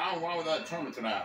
round one with that tournament tonight.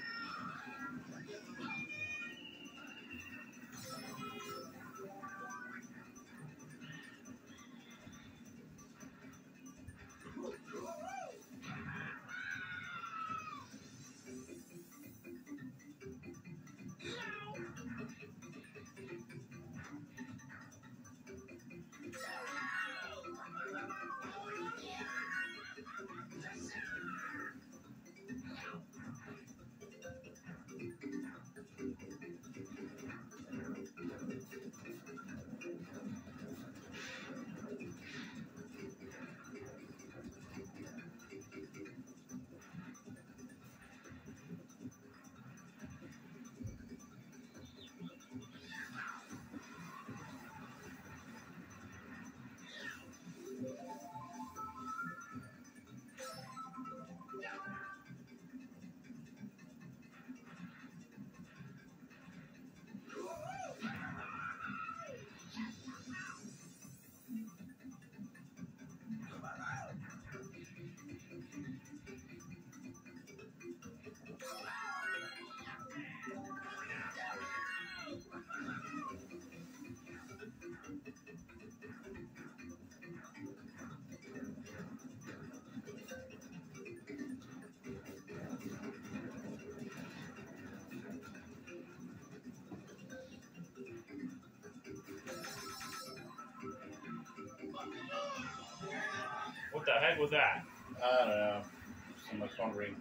What the heck was that? I don't know. So much phone ring.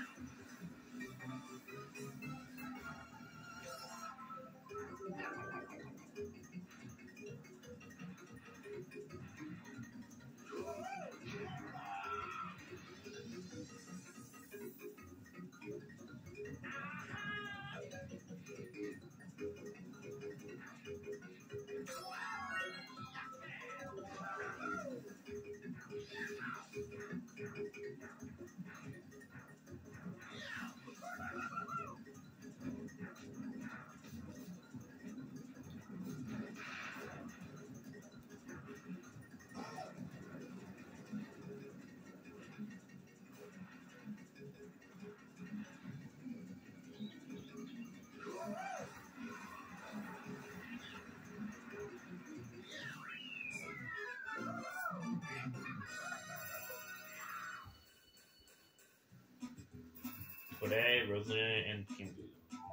Today, Rosalina and Kingu.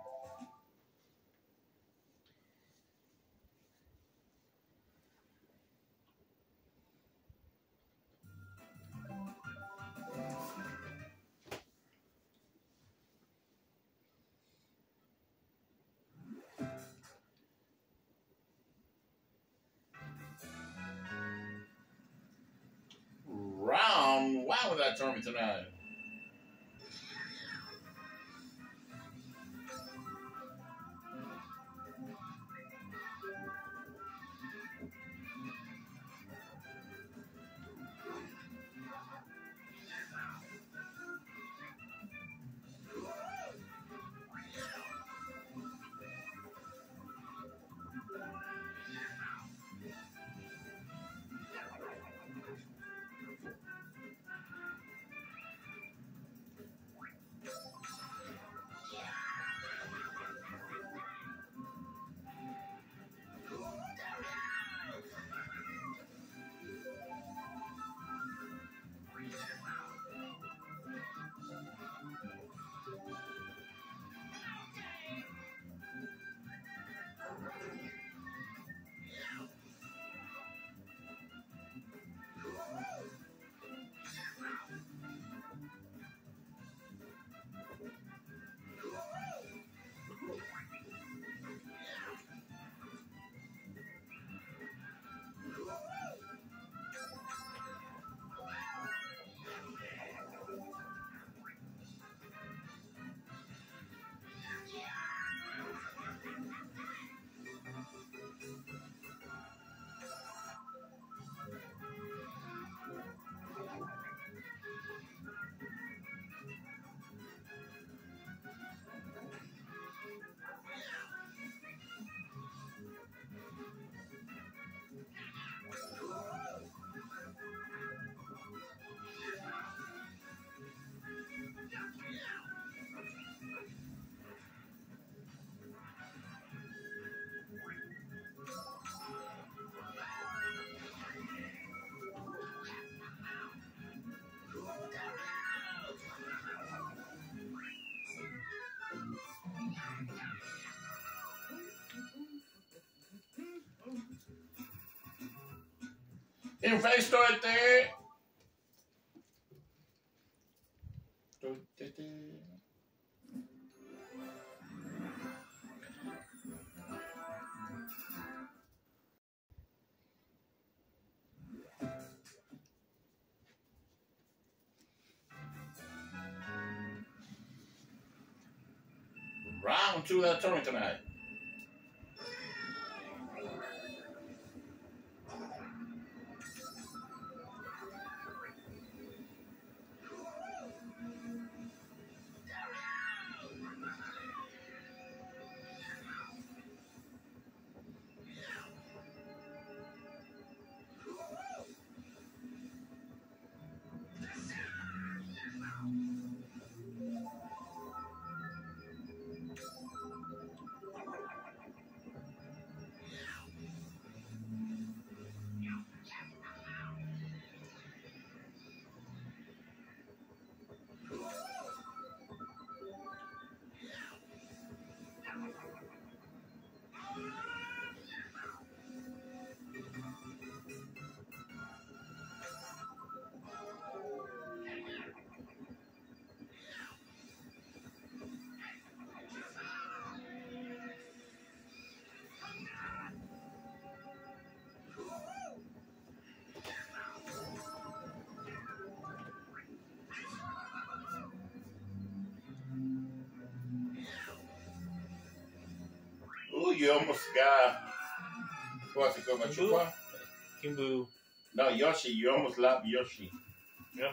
Round one with that tournament tonight. In your face, Dorothy! Round 2 of that tournament tonight. Ooh, you almost got. What's it called? Chupa? Kimbu. No, Yoshi. You almost lost Yoshi. Yep.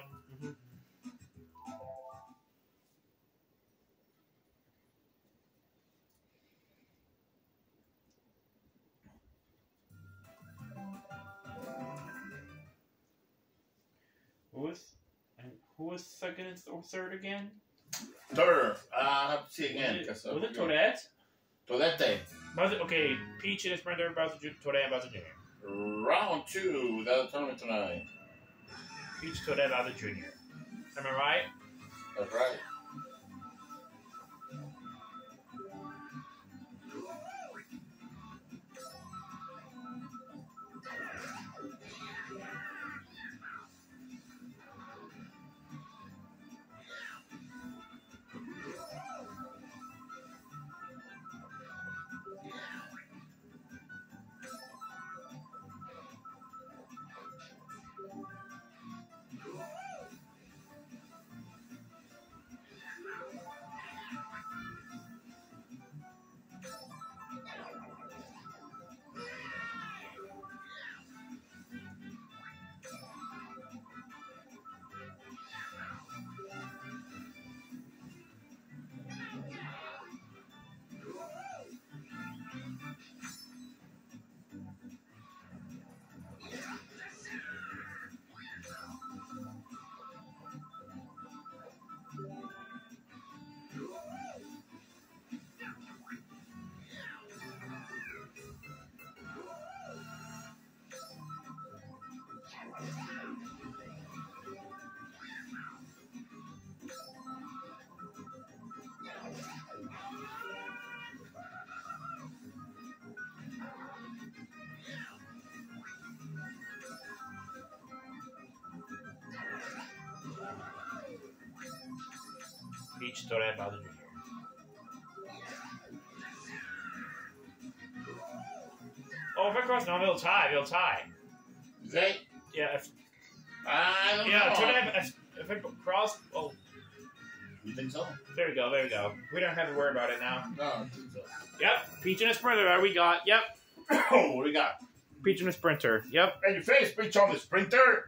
Who was second or third again? Third. I have to see again. Was it Toadette? Toadette. Okay, Peach and his brother, Toadette and Bowser Jr. Round 2 of that tournament tonight. Peach, Toadette, Bowser Jr. Am I right? That's right. Peach, Toadette, Bowser Jr. Oh, if I cross now, they'll tie. They'll tie. They? Yeah. I don't know. Toadette, if I cross... Oh. You think so? There we go, there we go. We don't have to worry about it now. No, I think so. Yep, Peach and a Sprinter, we got. Yep. Oh, what do we got? Peach and a Sprinter. Yep. And your face, Peach on the Sprinter.